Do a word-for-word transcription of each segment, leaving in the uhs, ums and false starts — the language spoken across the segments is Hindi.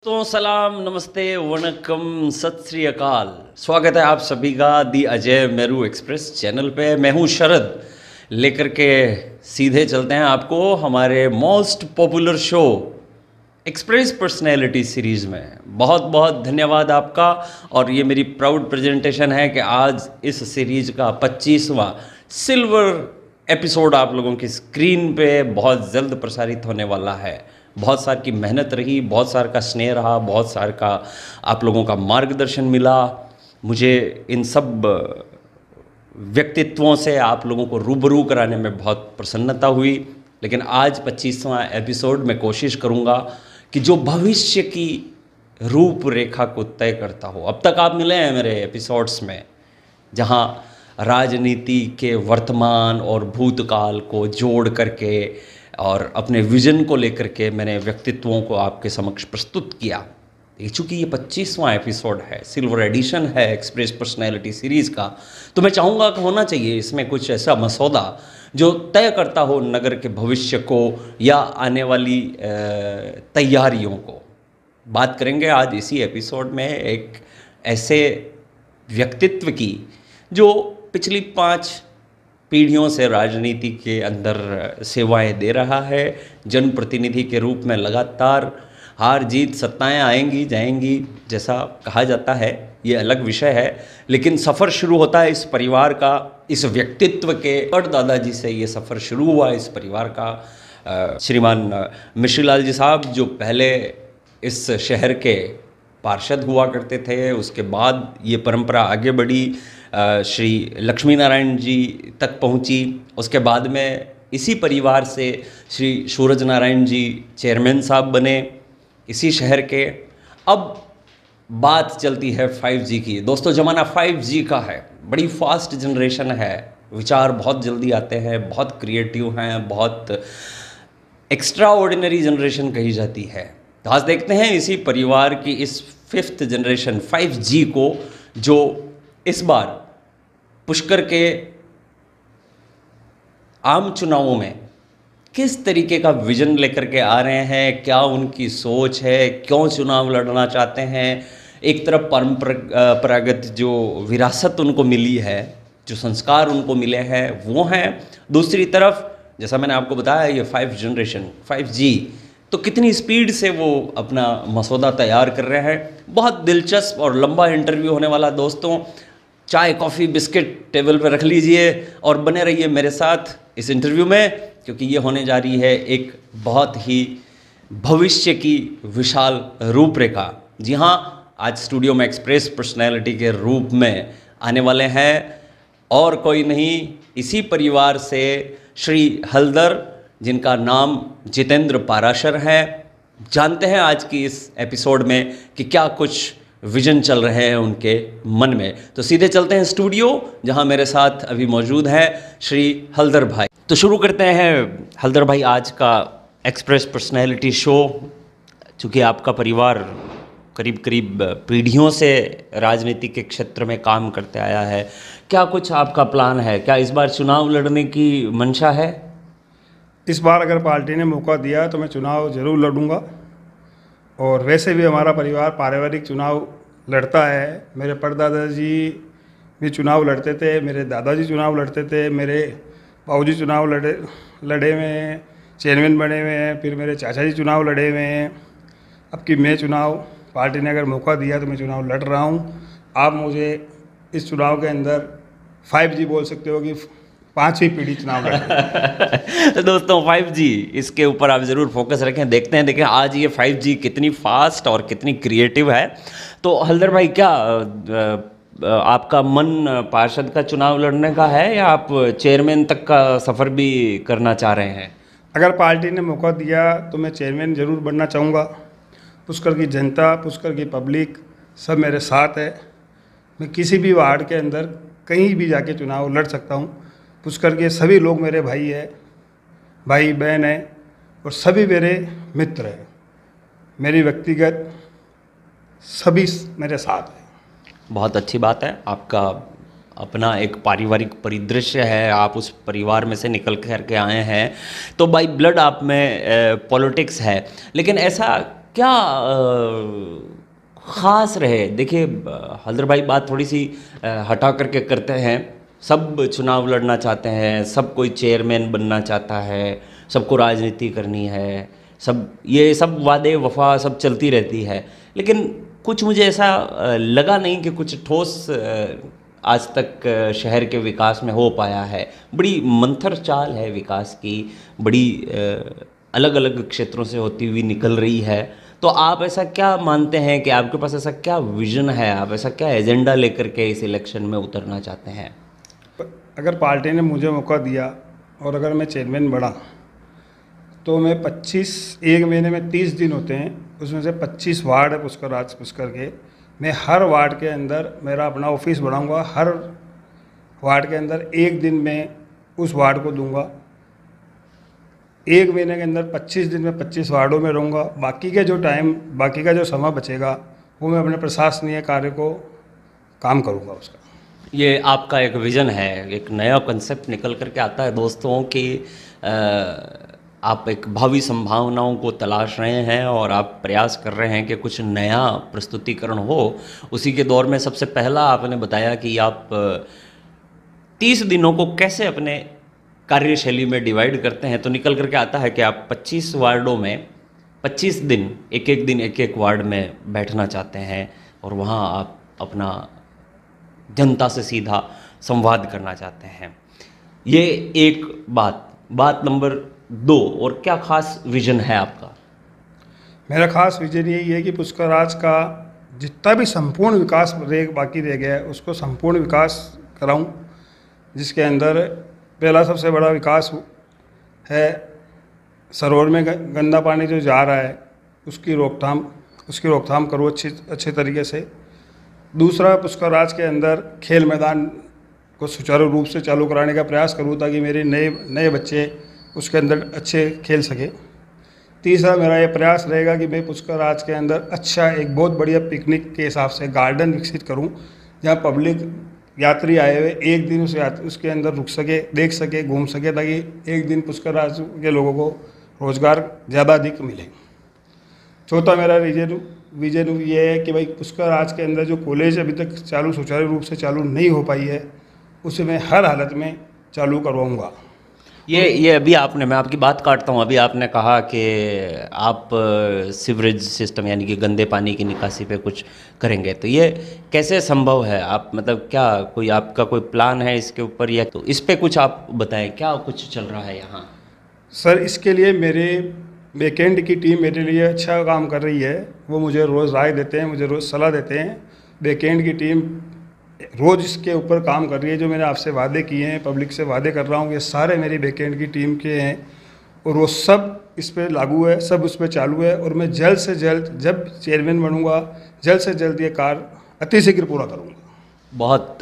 तो सलाम, नमस्ते, वणक्कम, सत श्री अकाल। स्वागत है आप सभी का दी अजय मेरू एक्सप्रेस चैनल पे। मैं हूँ शरद, लेकर के सीधे चलते हैं आपको हमारे most popular show express personality series में। बहुत बहुत धन्यवाद आपका। और ये मेरी प्राउड प्रेजेंटेशन है कि आज इस सीरीज़ का पच्चीसवां सिल्वर एपिसोड आप लोगों की स्क्रीन पे बहुत जल्द प्रसारित होने वाला है। बहुत सार की मेहनत रही, बहुत सार का स्नेह रहा, बहुत सार का आप लोगों का मार्गदर्शन मिला। मुझे इन सब व्यक्तित्वों से आप लोगों को रूबरू कराने में बहुत प्रसन्नता हुई। लेकिन आज पच्चीसवां एपिसोड में कोशिश करूंगा कि जो भविष्य की रूपरेखा को तय करता हो। अब तक आप मिले हैं मेरे एपिसोड्स में, जहां राजनीति के वर्तमान और भूतकाल को जोड़ करके और अपने विजन को लेकर के मैंने व्यक्तित्वों को आपके समक्ष प्रस्तुत किया। चूँकि ये पच्चीसवां एपिसोड है, सिल्वर एडिशन है एक्सप्रेस पर्सनैलिटी सीरीज़ का, तो मैं चाहूँगा कि होना चाहिए इसमें कुछ ऐसा मसौदा जो तय करता हो नगर के भविष्य को या आने वाली तैयारियों को। बात करेंगे आज इसी एपिसोड में एक ऐसे व्यक्तित्व की जो पिछली पाँच पीढ़ियों से राजनीति के अंदर सेवाएं दे रहा है। जनप्रतिनिधि के रूप में लगातार हार जीत सत्ताएं आएंगी जाएंगी, जैसा कहा जाता है, ये अलग विषय है। लेकिन सफ़र शुरू होता है इस परिवार का, इस व्यक्तित्व के परदादाजी से ये सफ़र शुरू हुआ इस परिवार का। श्रीमान मिश्रीलाल जी साहब, जो पहले इस शहर के पार्षद हुआ करते थे, उसके बाद ये परंपरा आगे बढ़ी, श्री लक्ष्मी नारायण जी तक पहुंची। उसके बाद में इसी परिवार से श्री सूरज नारायण जी चेयरमैन साहब बने इसी शहर के। अब बात चलती है फाइव जी की। दोस्तों, ज़माना फाइव जी का है, बड़ी फास्ट जनरेशन है, विचार बहुत जल्दी आते हैं, बहुत क्रिएटिव हैं, बहुत एक्स्ट्रा ऑर्डिनरी जनरेशन कही जाती है। तो आज देखते हैं इसी परिवार की इस फिफ्थ जनरेशन फाइव जी को, जो इस बार पुष्कर के आम चुनावों में किस तरीके का विजन लेकर के आ रहे हैं, क्या उनकी सोच है, क्यों चुनाव लड़ना चाहते हैं। एक तरफ परंपरागत जो विरासत उनको मिली है, जो संस्कार उनको मिले हैं, वो हैं। दूसरी तरफ जैसा मैंने आपको बताया, ये फाइव जनरेशन फाइव जी, तो कितनी स्पीड से वो अपना मसौदा तैयार कर रहे हैं। बहुत दिलचस्प और लंबा इंटरव्यू होने वाला। दोस्तों, चाय कॉफ़ी बिस्किट टेबल पर रख लीजिए और बने रहिए मेरे साथ इस इंटरव्यू में, क्योंकि ये होने जा रही है एक बहुत ही भविष्य की विशाल रूपरेखा। जी हाँ, आज स्टूडियो में एक्सप्रेस पर्सनैलिटी के रूप में आने वाले हैं और कोई नहीं, इसी परिवार से श्री हलदर, जिनका नाम जितेंद्र पाराशर है। जानते हैं आज की इस एपिसोड में कि क्या कुछ विजन चल रहे हैं उनके मन में। तो सीधे चलते हैं स्टूडियो, जहां मेरे साथ अभी मौजूद है श्री हलदर भाई। तो शुरू करते हैं हलदर भाई आज का एक्सप्रेस पर्सनैलिटी शो। चूँकि आपका परिवार करीब करीब पीढ़ियों से राजनीति के क्षेत्र में काम करते आया है, क्या कुछ आपका प्लान है? क्या इस बार चुनाव लड़ने की मंशा है? इस बार अगर पार्टी ने मौका दिया तो मैं चुनाव ज़रूर लड़ूंगा। और वैसे भी हमारा परिवार पारिवारिक चुनाव लड़ता है। मेरे परदादाजी भी चुनाव लड़ते थे, मेरे दादाजी चुनाव लड़ते थे, मेरे बाबूजी चुनाव लड़े लड़े हुए हैं, चेयरमैन बने हुए हैं, फिर मेरे चाचा जी चुनाव लड़े हुए हैं। अब कि मैं चुनाव, पार्टी ने अगर मौका दिया तो मैं चुनाव लड़ रहा हूँ। आप मुझे इस चुनाव के अंदर फाइव जी बोल सकते हो कि पाँचवीं पीढ़ी चुनाव लड़। तो दोस्तों, फाइव जी, इसके ऊपर आप ज़रूर फोकस रखें। देखते हैं देखें आज ये फाइव जी कितनी फास्ट और कितनी क्रिएटिव है। तो हलदर भाई, क्या आपका मन पार्षद का चुनाव लड़ने का है या आप चेयरमैन तक का सफ़र भी करना चाह रहे हैं? अगर पार्टी ने मौका दिया तो मैं चेयरमैन ज़रूर बनना चाहूँगा। पुष्कर की जनता, पुष्कर की पब्लिक सब मेरे साथ है। मैं किसी भी वार्ड के अंदर कहीं भी जाके चुनाव लड़ सकता हूँ। पुष्कर के सभी लोग मेरे भाई है, भाई बहन है, और सभी मेरे मित्र हैं। मेरी व्यक्तिगत सभी मेरे साथ हैं। बहुत अच्छी बात है। आपका अपना एक पारिवारिक परिदृश्य है, आप उस परिवार में से निकल कर के आए हैं, तो बाई ब्लड आप में पॉलिटिक्स है। लेकिन ऐसा क्या खास रहे? देखिए हल्दर भाई, बात थोड़ी सी हटा करके करते हैं। सब चुनाव लड़ना चाहते हैं, सब कोई चेयरमैन बनना चाहता है, सबको राजनीति करनी है, सब ये सब वादे वफा सब चलती रहती है, लेकिन कुछ मुझे ऐसा लगा नहीं कि कुछ ठोस आज तक शहर के विकास में हो पाया है। बड़ी मंथर चाल है विकास की, बड़ी अलग अलग क्षेत्रों से होती हुई निकल रही है। तो आप ऐसा क्या मानते हैं कि आपके पास ऐसा क्या विजन है, आप ऐसा क्या एजेंडा लेकर के इस इलेक्शन में उतरना चाहते हैं? अगर पार्टी ने मुझे मौका दिया और अगर मैं चेयरमैन बना तो मैं पच्चीस, एक महीने में तीस दिन होते हैं, उसमें से पच्चीस वार्ड है पुष्कर राज पुष्कर के, मैं हर वार्ड के अंदर मेरा अपना ऑफिस बनाऊंगा। हर वार्ड के अंदर एक दिन में उस वार्ड को दूंगा। एक महीने के अंदर पच्चीस दिन में पच्चीस वार्डों में रहूँगा। बाकी के जो टाइम, बाकी का जो समय बचेगा वो मैं अपने प्रशासनीय कार्य को काम करूँगा उसका। ये आपका एक विज़न है, एक नया कंसेप्ट निकल करके आता है दोस्तों कि आप एक भावी संभावनाओं को तलाश रहे हैं और आप प्रयास कर रहे हैं कि कुछ नया प्रस्तुतिकरण हो। उसी के दौर में सबसे पहला आपने बताया कि आप तीस दिनों को कैसे अपने कार्यशैली में डिवाइड करते हैं, तो निकल करके आता है कि आप पच्चीस वार्डों में पच्चीस दिन, एक एक दिन एक एक वार्ड में बैठना चाहते हैं और वहाँ आप अपना जनता से सीधा संवाद करना चाहते हैं। ये एक बात। बात नंबर दो, और क्या खास विजन है आपका? मेरा खास विजन यही है कि पुष्कर राज का जितना भी संपूर्ण विकास रह बाकी रह गया है उसको संपूर्ण विकास कराऊं, जिसके अंदर पहला सबसे बड़ा विकास है सरोवर में गंदा पानी जो जा रहा है उसकी रोकथाम उसकी रोकथाम करूँ अच्छी अच्छे तरीके से। दूसरा, पुष्कर राज के अंदर खेल मैदान को सुचारू रूप से चालू कराने का प्रयास करूँ ताकि मेरे नए नए बच्चे उसके अंदर अच्छे खेल सके। तीसरा, मेरा ये प्रयास रहेगा कि मैं पुष्कर राज के अंदर अच्छा एक बहुत बढ़िया पिकनिक के हिसाब से गार्डन विकसित करूँ, जहाँ पब्लिक यात्री आए हुए एक दिन उस उसके अंदर रुक सके, देख सके, घूम सके, ताकि एक दिन पुष्कर राज के लोगों को रोज़गार ज़्यादा अधिक मिले। चौथा, मेरा विजन विजन ये है कि भाई पुष्कर राज के अंदर जो कॉलेज अभी तक चालू सुचारू रूप से चालू नहीं हो पाई है उसे मैं हर हालत में चालू करवाऊँगा। ये ये अभी आपने, मैं आपकी बात काटता हूँ, अभी आपने कहा कि आप सीवरेज सिस्टम यानी कि गंदे पानी की निकासी पे कुछ करेंगे, तो ये कैसे संभव है? आप मतलब क्या कोई आपका कोई प्लान है इसके ऊपर, या तो इस पे कुछ आप बताएं, क्या कुछ चल रहा है यहाँ? सर, इसके लिए मेरे बैकएंड की टीम मेरे लिए अच्छा काम कर रही है। वो मुझे रोज़ राय देते हैं, मुझे रोज़ सलाह देते हैं। बैकएंड की टीम रोज़ इसके ऊपर काम कर रही है। जो मैंने आपसे वादे किए हैं, पब्लिक से वादे कर रहा हूँ, ये सारे मेरी बैकएंड की टीम के हैं और वो सब इस पर लागू है, सब उस पर चालू है। और मैं जल्द से जल्द, जब चेयरमैन बनूंगा, जल्द से जल्द ये कार्य अतिशीघ्र पूरा करूंगा। बहुत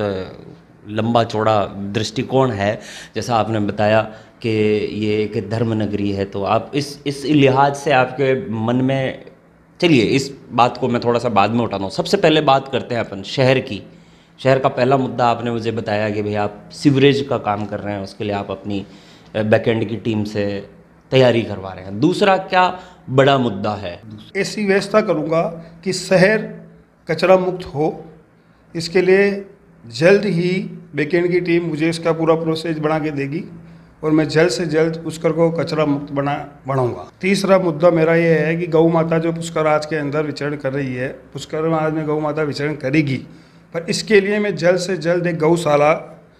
लंबा चौड़ा दृष्टिकोण है, जैसा आपने बताया कि ये एक धर्म नगरी है, तो आप इस इस लिहाज से आपके मन में, चलिए इस बात को मैं थोड़ा सा बाद में उठाता हूँ। सबसे पहले बात करते हैं अपन शहर की। शहर का पहला मुद्दा आपने मुझे बताया कि भाई आप सीवरेज का काम कर रहे हैं, उसके लिए आप अपनी बैकएंड की टीम से तैयारी करवा रहे हैं। दूसरा क्या बड़ा मुद्दा है? ऐसी व्यवस्था करूंगा कि शहर कचरा मुक्त हो। इसके लिए जल्द ही बैकएंड की टीम मुझे इसका पूरा प्रोसेस बना के देगी और मैं जल्द से जल्द पुष्कर को कचरा मुक्त बना बनाऊंगा। तीसरा मुद्दा मेरा ये है कि गौ माता जो पुष्कर राज के अंदर विचरण कर रही है, पुष्कर राज में गौ माता विचरण करेगी, पर इसके लिए मैं जल्द से जल्द एक गौशाला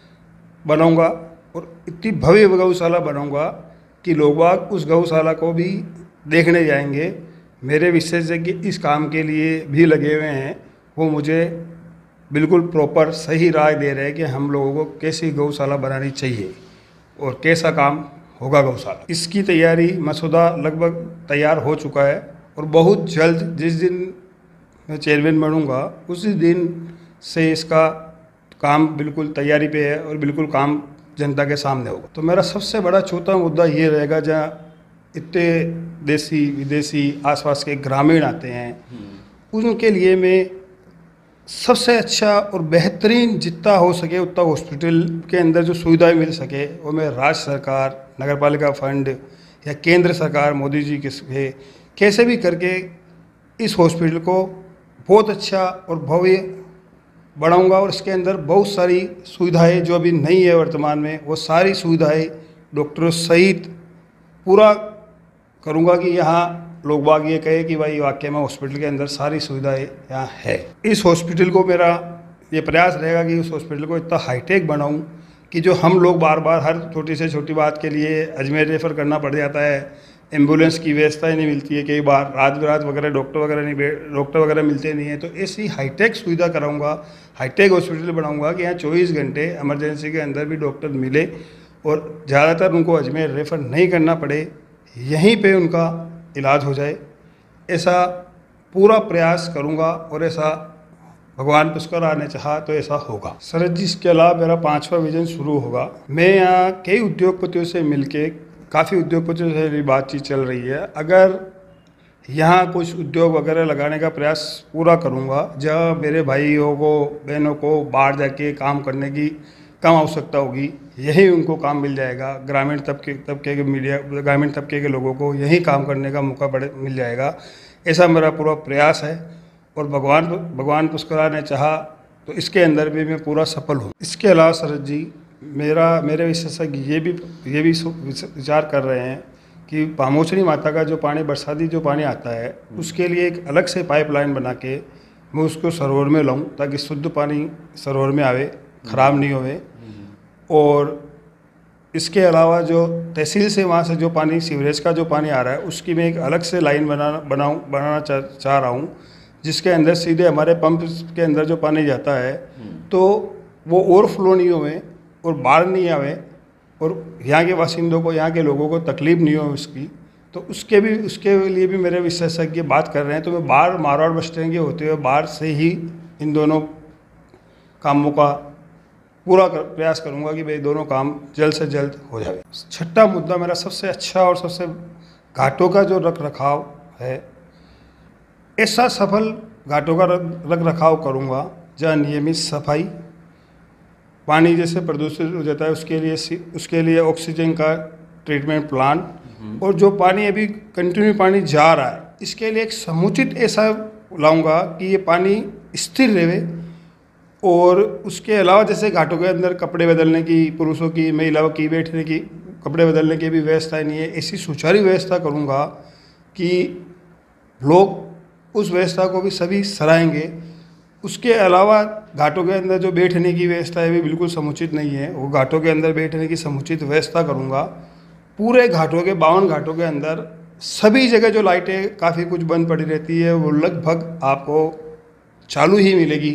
बनाऊंगा और इतनी भव्य गौशाला बनाऊंगा कि लोग बाग उस गौशाला को भी देखने जाएंगे। मेरे विशेषज्ञ इस काम के लिए भी लगे हुए हैं, वो मुझे बिल्कुल प्रॉपर सही राय दे रहे हैं कि हम लोगों को कैसी गौशाला बनानी चाहिए और कैसा काम होगा गौशाला। इसकी तैयारी, मसौदा लगभग तैयार हो चुका है और बहुत जल्द, जिस दिन मैं चेयरमैन बनूंगा उसी दिन से इसका काम बिल्कुल तैयारी पे है और बिल्कुल काम जनता के सामने होगा। तो मेरा सबसे बड़ा चौथा मुद्दा ये रहेगा, जहाँ इतने देसी विदेशी आसपास के ग्रामीण आते हैं, उनके लिए मैं सबसे अच्छा और बेहतरीन जितना हो सके उतना हॉस्पिटल के अंदर जो सुविधाएं मिल सके वो मैं राज्य सरकार, नगरपालिका फंड या केंद्र सरकार मोदी जी के कैसे भी करके इस हॉस्पिटल को बहुत अच्छा और भव्य बनाऊंगा और इसके अंदर बहुत सारी सुविधाएं जो अभी नहीं है वर्तमान में, वो सारी सुविधाएं डॉक्टरों सहित पूरा करूंगा कि यहाँ लोग बाग ये कहे कि भाई वाकई में हॉस्पिटल के अंदर सारी सुविधाएं यहाँ है। इस हॉस्पिटल को मेरा ये प्रयास रहेगा कि उस हॉस्पिटल को इतना हाईटेक बनाऊं कि जो हम लोग बार बार हर छोटी से छोटी बात के लिए अजमेर रेफ़र करना पड़ जाता है, एम्बुलेंस की व्यवस्था ही नहीं मिलती है, कई बार रात बिरात वगैरह डॉक्टर वगैरह नहीं डॉक्टर वगैरह मिलते नहीं हैं, तो ऐसी हाईटेक सुविधा कराऊंगा, हाईटेक हॉस्पिटल बनाऊंगा कि यहाँ चौबीस घंटे इमरजेंसी के अंदर भी डॉक्टर मिले और ज़्यादातर उनको अजमेर रेफ़र नहीं करना पड़े, यहीं पे उनका इलाज हो जाए। ऐसा पूरा प्रयास करूँगा और ऐसा भगवान पुष्कर ने चाहा तो ऐसा होगा। शरद जी, इसके अलावा मेरा पाँचवा विजन शुरू होगा। मैं यहाँ कई उद्योगपतियों से मिलके, काफ़ी उद्योगपतियों से भी बातचीत चल रही है, अगर यहाँ कुछ उद्योग वगैरह लगाने का प्रयास पूरा करूँगा जहाँ मेरे भाइयों को बहनों को बाहर जाके काम करने की कम आवश्यकता होगी, यही उनको काम मिल जाएगा। ग्रामीण तबके तबके के मीडिया ग्रामीण तबके के लोगों को यही काम करने का मौका बड़े मिल जाएगा। ऐसा मेरा पूरा प्रयास है और भगवान भगवान पुष्कर ने चाहा तो इसके अंदर भी मैं पूरा सफल हूँ। इसके अलावा शरद जी, मेरा मेरे विशेषज्ञ ये भी ये भी विचार कर रहे हैं कि पामोचनी माता का जो पानी, बरसाती जो पानी आता है, उसके लिए एक अलग से पाइपलाइन बना के मैं उसको सरोवर में लाऊं ताकि शुद्ध पानी सरोवर में आवे, ख़राब नहीं होवे। और इसके अलावा जो तहसील से वहाँ से जो पानी, सीवरेज का जो पानी आ रहा है, उसकी मैं एक अलग से लाइन बनाना बनाऊँ बनाना चाह चाह रहा हूँ, जिसके अंदर सीधे हमारे पंप के अंदर जो पानी जाता है तो वो ओवरफ्लो नहीं होवे और बाढ़ नहीं आवे और यहाँ के बासिंदों को, यहाँ के लोगों को तकलीफ नहीं हो उसकी। तो उसके भी उसके लिए भी मेरे विशेषज्ञ बात कर रहे हैं। तो मैं बाहर मारवाड़ बस स्टैंड के होते हुए बाहर से ही इन दोनों कामों का पूरा कर, प्रयास करूँगा कि भाई दोनों काम जल्द से जल्द हो जाए। छठा मुद्दा मेरा सबसे अच्छा और सबसे घाटों का जो रख रखाव है, ऐसा सफल घाटों का रख रखाव करूँगा जहाँ नियमित सफाई, पानी जैसे प्रदूषित हो जाता है उसके लिए उसके लिए ऑक्सीजन का ट्रीटमेंट प्लांट, और जो पानी अभी कंटिन्यू पानी जा रहा है इसके लिए एक समुचित ऐसा लाऊंगा कि ये पानी स्थिर रहे। और उसके अलावा जैसे घाटों के अंदर कपड़े बदलने की, पुरुषों की, महिलाओं की बैठने की, कपड़े बदलने की भी व्यवस्था नहीं है, ऐसी सुचारू व्यवस्था करूँगा कि लोग उस व्यवस्था को भी सभी सराहेंगे। उसके अलावा घाटों के अंदर जो बैठने की व्यवस्था है भी बिल्कुल समुचित नहीं है, वो घाटों के अंदर बैठने की समुचित व्यवस्था करूँगा। पूरे घाटों के बावन घाटों के अंदर सभी जगह जो लाइटें काफ़ी कुछ बंद पड़ी रहती है वो लगभग आपको चालू ही मिलेगी।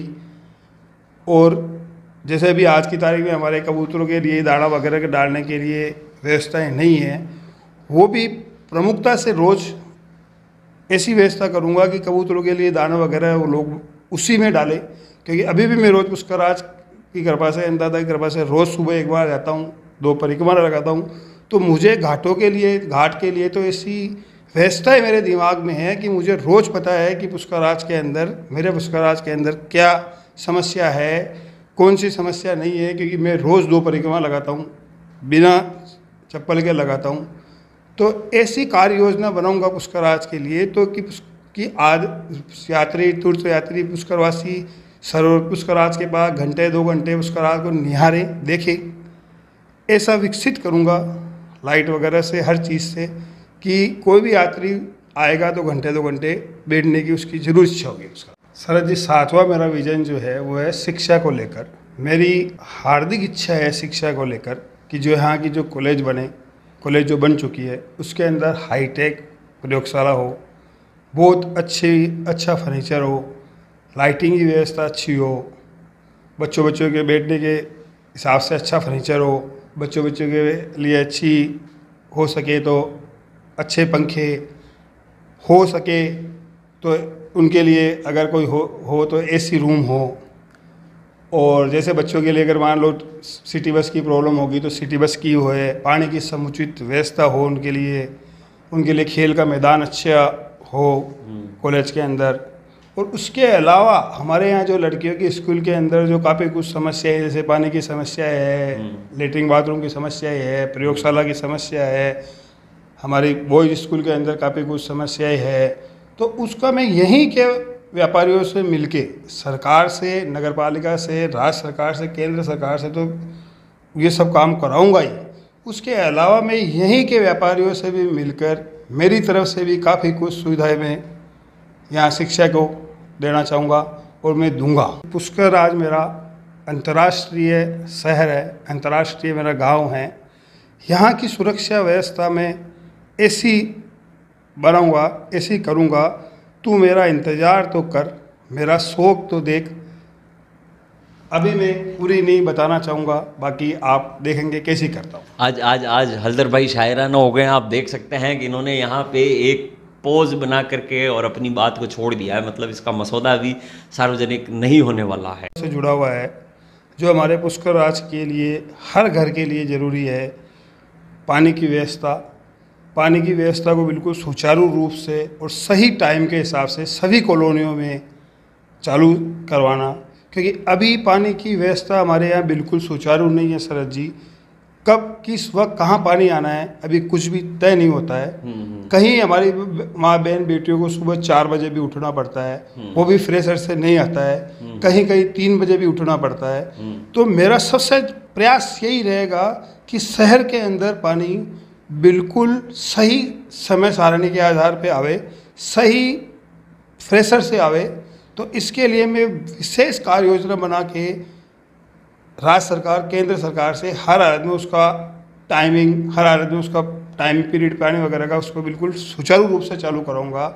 और जैसे अभी आज की तारीख में हमारे कबूतरों के लिए दाना वगैरह के डालने के लिए व्यवस्थाएं नहीं हैं, वो भी प्रमुखता से रोज़ ऐसी व्यवस्था करूँगा कि कबूतरों के लिए दाना वगैरह वो लोग उसी में डालें। क्योंकि अभी भी मैं रोज़ पुष्कराज की कृपा से, अंदाजा की कृपा से रोज़ सुबह एक बार जाता हूँ, दो परिक्रमा लगाता हूँ। तो मुझे घाटों के लिए, घाट के लिए तो ऐसी व्यवस्थाएं मेरे दिमाग में है कि मुझे रोज़ पता है कि पुष्कराज के अंदर, मेरे पुष्कराज के अंदर क्या समस्या है, कौन सी समस्या नहीं है, क्योंकि मैं रोज़ दो परिक्रमा लगाता हूँ, बिना चप्पल के लगाता हूँ। तो ऐसी कार्य योजना बनाऊँगा पुष्कराज के लिए तो कि कि आज यात्री, तीर्थ यात्री पुष्करवासी सरोवर पुष्कराज के पास घंटे दो घंटे पुष्कराज को निहारे देखे, ऐसा विकसित करूँगा लाइट वगैरह से, हर चीज़ से, कि कोई भी यात्री आएगा तो घंटे दो घंटे बैठने की उसकी जरूर इच्छा होगी उसका। शरद जी, सातवां मेरा विजन जो है वो है शिक्षा को लेकर। मेरी हार्दिक इच्छा है शिक्षा को लेकर कि जो यहाँ की जो कॉलेज बने, कॉलेज जो बन चुकी है उसके अंदर हाईटेक प्रयोगशाला हो, बहुत अच्छी अच्छा फर्नीचर हो, लाइटिंग की व्यवस्था अच्छी हो, बच्चों बच्चों के बैठने के हिसाब से अच्छा फर्नीचर हो, बच्चों बच्चों के लिए अच्छी हो सके तो अच्छे पंखे हो सके तो उनके लिए अगर कोई हो हो तो एसी रूम हो। और जैसे बच्चों के लिए अगर मान लो सिटी बस की प्रॉब्लम होगी तो सिटी बस की हो, है पानी की समुचित व्यवस्था हो उनके लिए, उनके लिए खेल का मैदान अच्छा हो कॉलेज के अंदर। और उसके अलावा हमारे यहाँ जो लड़कियों के स्कूल के अंदर जो काफ़ी कुछ समस्याएं, जैसे पानी की समस्या है, लेटरिन बाथरूम की समस्याएं है, प्रयोगशाला की समस्या है, हमारी बॉयज़ स्कूल के अंदर काफ़ी कुछ समस्याएं है, तो उसका मैं यहीं के व्यापारियों से मिलके, सरकार से, नगरपालिका से, राज्य सरकार से, केंद्र सरकार से तो ये सब काम कराऊंगा ही। उसके अलावा मैं यहीं के व्यापारियों से भी मिलकर मेरी तरफ से भी काफ़ी कुछ सुविधाएं मैं यहाँ शिक्षा को देना चाहूँगा और मैं दूंगा। पुष्कर राज मेरा अंतर्राष्ट्रीय शहर है, अंतर्राष्ट्रीय मेरा गांव है। यहाँ की सुरक्षा व्यवस्था में ऐसी बनाऊंगा, ऐसी करूंगा, तू मेरा इंतज़ार तो कर, मेरा शौक़ तो देख। अभी मैं पूरी नहीं बताना चाहूँगा, बाकी आप देखेंगे कैसी करता हूँ। आज आज आज हल्दर भाई शायराना हो गए हैं। आप देख सकते हैं कि इन्होंने यहाँ पे एक पोज बना करके और अपनी बात को छोड़ दिया है। मतलब इसका मसौदा अभी सार्वजनिक नहीं होने वाला है। से जुड़ा हुआ है जो हमारे पुष्कर राज के लिए, हर घर के लिए ज़रूरी है। पानी की व्यवस्था, पानी की व्यवस्था को बिल्कुल सुचारू रूप से और सही टाइम के हिसाब से सभी कॉलोनियों में चालू करवाना, क्योंकि अभी पानी की व्यवस्था हमारे यहाँ बिल्कुल सुचारू नहीं है शरद जी। कब किस वक्त कहाँ पानी आना है अभी कुछ भी तय नहीं होता है। कहीं हमारी माँ बहन बेटियों को सुबह चार बजे भी उठना पड़ता है, वो भी फ्रेशर से नहीं आता है। कहीं कहीं तीन बजे भी उठना पड़ता है। तो मेरा सबसे प्रयास यही रहेगा कि शहर के अंदर पानी बिल्कुल सही समय सारणी के आधार पे आवे, सही फ्रेशर से आवे। तो इसके लिए मैं विशेष कार्य योजना बना के राज्य सरकार, केंद्र सरकार से हर हालत में उसका टाइमिंग, हर हालत में उसका टाइम पीरियड पानी वगैरह का उसको बिल्कुल सुचारू रूप से चालू कराऊंगा।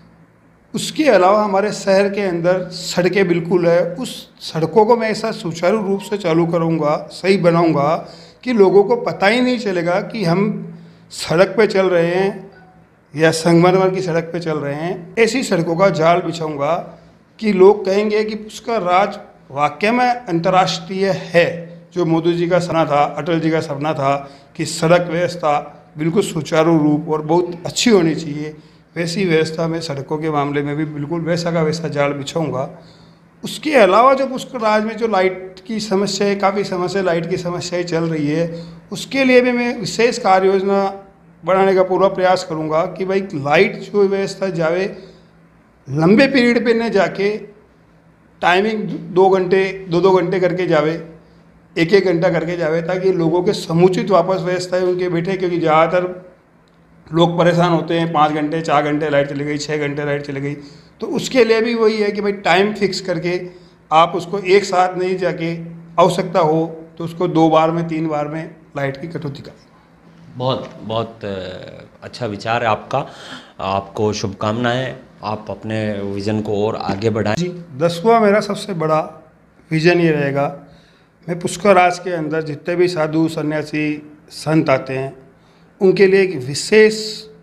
उसके अलावा हमारे शहर के अंदर सड़कें बिल्कुल है, उस सड़कों को मैं ऐसा सुचारू रूप से चालू करूंगा, सही बनाऊंगा कि लोगों को पता ही नहीं चलेगा कि हम सड़क पे चल रहे हैं या संगमरमर की सड़क पे चल रहे हैं। ऐसी सड़कों का जाल बिछाऊंगा कि लोग कहेंगे कि पुष्कर राज वाकई में अंतर्राष्ट्रीय है। जो मोदी जी का सपना था, अटल जी का सपना था कि सड़क व्यवस्था बिल्कुल सुचारू रूप और बहुत अच्छी होनी चाहिए, वैसी व्यवस्था में सड़कों के मामले में भी बिल्कुल वैसा का वैसा जाल बिछाऊंगा। उसके अलावा जो पुष्कर राज में जो लाइट की समस्या है, काफ़ी समस्या लाइट की समस्याएं चल रही है, उसके लिए भी मैं विशेष कार्य योजना बनाने का पूरा प्रयास करूंगा कि भाई लाइट जो व्यवस्था जावे लंबे पीरियड पे न जाके टाइमिंग दो घंटे दो दो घंटे करके जावे, एक एक घंटा करके जावे, ताकि लोगों के समुचित वापस व्यवस्था है उनके बैठे। क्योंकि ज़्यादातर लोग परेशान होते हैं, पाँच घंटे चार घंटे लाइट चली गई, छः घंटे लाइट चली गई। तो उसके लिए भी वही है कि भाई टाइम फिक्स करके आप उसको एक साथ नहीं जाके, आवश्यकता हो तो उसको दो बार में, तीन बार में लाइट की कटौती करें। बहुत बहुत अच्छा विचार है आपका, आपको शुभकामनाएं। आप अपने विज़न को और आगे बढ़ाएं। जी, दसवां मेरा सबसे बड़ा विज़न ये रहेगा, मैं पुष्कर राज के अंदर जितने भी साधु सन्यासी संत आते हैं उनके लिए एक विशेष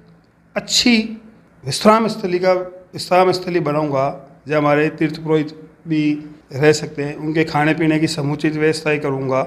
अच्छी विश्राम स्थली का विश्राम स्थली बनाऊंगा, जो हमारे तीर्थ पुरोहित भी रह सकते हैं। उनके खाने पीने की समुचित व्यवस्था ही करूँगा।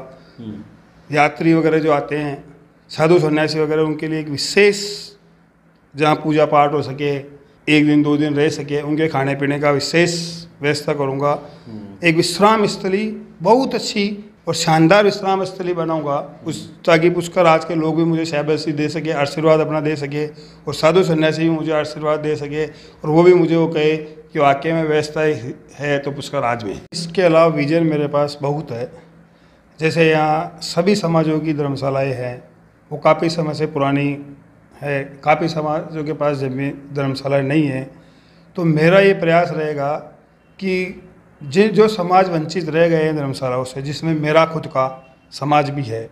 यात्री वगैरह जो आते हैं, साधु सन्यासी वगैरह, उनके लिए एक विशेष जहाँ पूजा पाठ हो सके, एक दिन दो दिन रह सके, उनके खाने पीने का विशेष व्यवस्था करूँगा। एक विश्राम स्थली बहुत अच्छी और शानदार विश्राम स्थली बनाऊंगा, उस ताकि पुष्कर राज के लोग भी मुझे शाबाशी दे सके, आशीर्वाद अपना दे सके, और साधु सन्यासी भी मुझे आशीर्वाद दे सके, और वो भी मुझे वो कहे कि वाकई में व्यवस्था है तो पुष्कर राज में। इसके अलावा विजन मेरे पास बहुत है। जैसे यहाँ सभी समाजों की धर्मशालाएँ हैं, वो काफ़ी समय से पुरानी है, काफ़ी समाजों के पास जमीन धर्मशालाएँ नहीं है। तो मेरा ये प्रयास रहेगा कि जिन जो समाज वंचित रह गए हैं धर्मशालाओं से, जिसमें मेरा खुद का समाज भी है,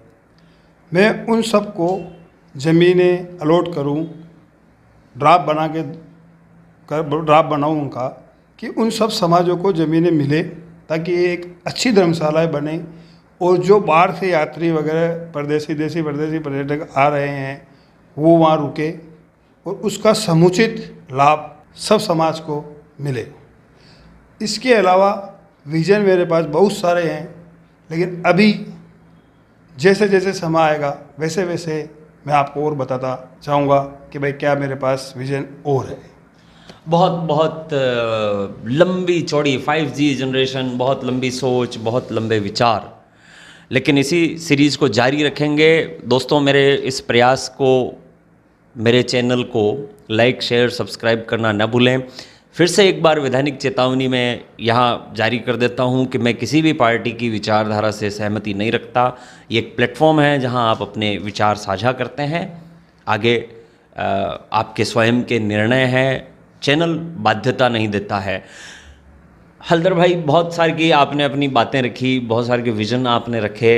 मैं उन सबको ज़मीनें अलॉट करूं, ड्राफ्ट बना के कर ड्राफ्ट बनाऊं उनका, कि उन सब समाजों को ज़मीनें मिले, ताकि एक अच्छी धर्मशालाएं बने, और जो बाहर से यात्री वगैरह परदेसी देसी परदेसी पर्यटक आ रहे हैं वो वहाँ रुके और उसका समुचित लाभ सब समाज को मिले। इसके अलावा विजन मेरे पास बहुत सारे हैं, लेकिन अभी जैसे जैसे समय आएगा वैसे वैसे मैं आपको और बताता चाहूँगा कि भाई क्या मेरे पास विजन और है। बहुत बहुत लंबी चौड़ी फाइव जी जनरेशन, बहुत लंबी सोच, बहुत लंबे विचार, लेकिन इसी सीरीज़ को जारी रखेंगे। दोस्तों, मेरे इस प्रयास को, मेरे चैनल को लाइक शेयर सब्सक्राइब करना न भूलें। फिर से एक बार वैधानिक चेतावनी में यहाँ जारी कर देता हूँ कि मैं किसी भी पार्टी की विचारधारा से सहमति नहीं रखता। ये एक प्लेटफॉर्म है जहाँ आप अपने विचार साझा करते हैं, आगे आपके स्वयं के निर्णय हैं, चैनल बाध्यता नहीं देता है। हलदर भाई, बहुत सारी की आपने अपनी बातें रखी, बहुत सारे के विज़न आपने रखे,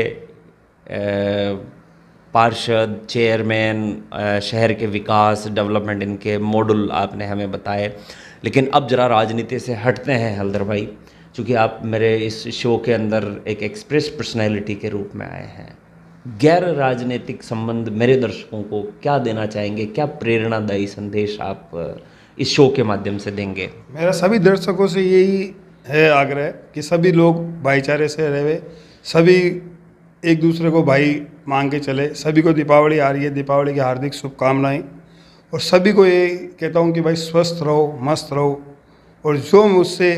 पार्षद, चेयरमैन, शहर के विकास, डेवलपमेंट, इनके मॉडल आपने हमें बताए। लेकिन अब ज़रा राजनीति से हटते हैं हलदर भाई, चूँकि आप मेरे इस शो के अंदर एक एक्सप्रेस पर्सनैलिटी के रूप में आए हैं। गैर राजनीतिक संबंध मेरे दर्शकों को क्या देना चाहेंगे, क्या प्रेरणादायी संदेश आप इस शो के माध्यम से देंगे? मेरा सभी दर्शकों से यही है आग्रह कि सभी लोग भाईचारे से रहे, सभी एक दूसरे को भाई मांग के चले। सभी को दीपावली आ रही है, दीपावली की हार्दिक शुभकामनाएं। और सभी को ये कहता हूँ कि भाई स्वस्थ रहो, मस्त रहो, और जो मुझसे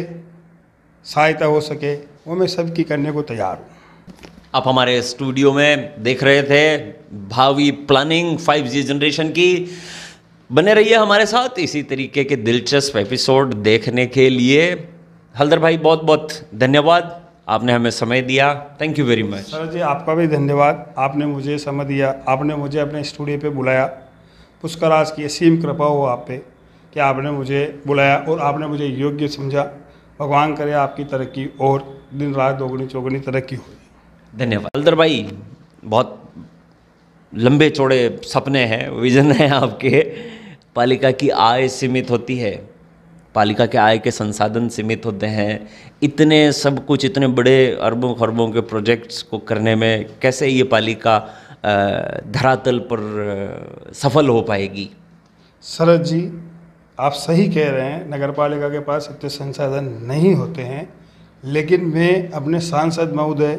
सहायता हो सके वो मैं सबकी करने को तैयार हूँ। आप हमारे स्टूडियो में देख रहे थे भावी प्लानिंग फाइव जी जनरेशन की। बने रहिए हमारे साथ इसी तरीके के दिलचस्प एपिसोड देखने के लिए। हलदर भाई, बहुत बहुत धन्यवाद, आपने हमें समय दिया। Thank you very much. Sir जी, आपका भी धन्यवाद, आपने मुझे समय दिया, आपने मुझे अपने स्टूडियो पे बुलाया। पुष्कराज की असीम कृपा हो आप पे कि आपने मुझे बुलाया और आपने मुझे योग्य समझा। भगवान करे आपकी तरक्की और दिन रात दोगुनी चौगुनी तरक्की हो। धन्यवाद हलदर भाई, बहुत लंबे चौड़े सपने हैं, विजन है आपके। पालिका की आय सीमित होती है, पालिका के आय के संसाधन सीमित होते हैं। इतने सब कुछ, इतने बड़े अरबों खरबों के प्रोजेक्ट्स को करने में कैसे ये पालिका धरातल पर सफल हो पाएगी? शरद जी, आप सही कह रहे हैं, नगर पालिका के पास इतने संसाधन नहीं होते हैं। लेकिन मैं अपने सांसद महोदय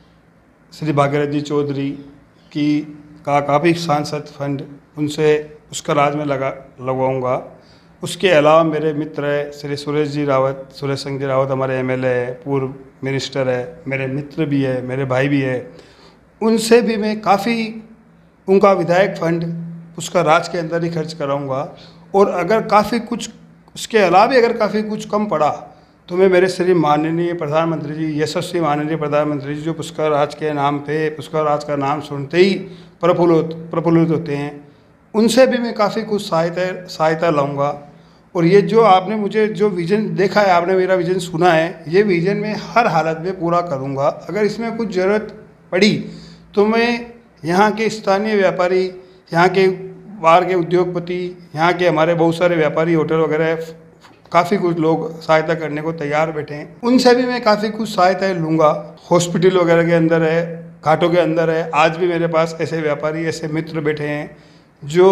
श्री भागीरथ जी चौधरी की का काफ़ी सांसद फंड उनसे उसका राज में लगा लगवाऊँगा। उसके अलावा मेरे मित्र है श्री सुरेश जी रावत, सुरेश सिंह जी रावत हमारे एमएलए है, पूर्व मिनिस्टर है, मेरे मित्र भी है, मेरे भाई भी है। उनसे भी मैं काफ़ी उनका विधायक फंड उसका राज के अंदर ही खर्च कराऊंगा। और अगर काफ़ी कुछ उसके अलावा भी अगर काफ़ी कुछ कम पड़ा तो मैं मेरे श्री माननीय प्रधानमंत्री जी, यशस्वी माननीय प्रधानमंत्री जी, जो पुष्कर राज के नाम पे, पुष्कर राज का नाम सुनते ही प्रफुल्लित प्रफुल्लित होते हैं, उनसे भी मैं काफ़ी कुछ सहायता सहायता लाऊंगा। और ये जो आपने मुझे जो विज़न देखा है, आपने मेरा विज़न सुना है, ये विज़न मैं हर हालत में पूरा करूंगा। अगर इसमें कुछ ज़रूरत पड़ी तो मैं यहाँ के स्थानीय व्यापारी, यहाँ के बाहर के उद्योगपति, यहाँ के हमारे बहुत सारे व्यापारी, होटल वगैरह, काफ़ी कुछ लोग सहायता करने को तैयार बैठे हैं, उनसे भी मैं काफ़ी कुछ सहायता लूँगा। हॉस्पिटल वगैरह के अंदर है, घाटों के अंदर है, आज भी मेरे पास ऐसे व्यापारी, ऐसे मित्र बैठे हैं जो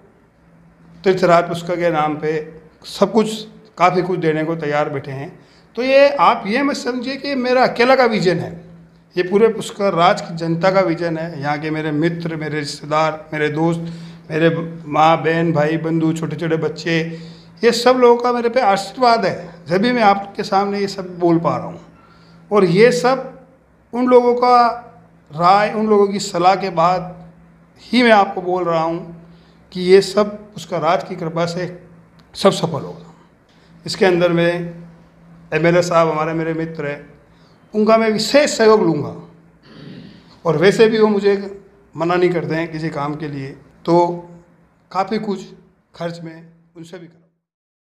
तीर्थराज पुष्कर के नाम पे सब कुछ काफ़ी कुछ देने को तैयार बैठे हैं। तो ये आप ये मत समझिए कि मेरा अकेला का विजन है, ये पूरे पुष्कर राज की जनता का विजन है। यहाँ के मेरे मित्र, मेरे रिश्तेदार, मेरे दोस्त, मेरे माँ बहन, भाई बंधु, छोटे छोटे बच्चे, ये सब लोगों का मेरे पे आशीर्वाद है, जब भी मैं आपके सामने ये सब बोल पा रहा हूँ। और ये सब उन लोगों का राय, उन लोगों की सलाह के बाद ही मैं आपको बोल रहा हूँ कि ये सब उसका राज की कृपा से सब सफल होगा। इसके अंदर में एमएलए साहब हमारे मेरे मित्र हैं, उनका मैं विशेष सहयोग लूँगा। और वैसे भी वो मुझे मना नहीं करते हैं किसी काम के लिए, तो काफ़ी कुछ खर्च में उनसे भी कर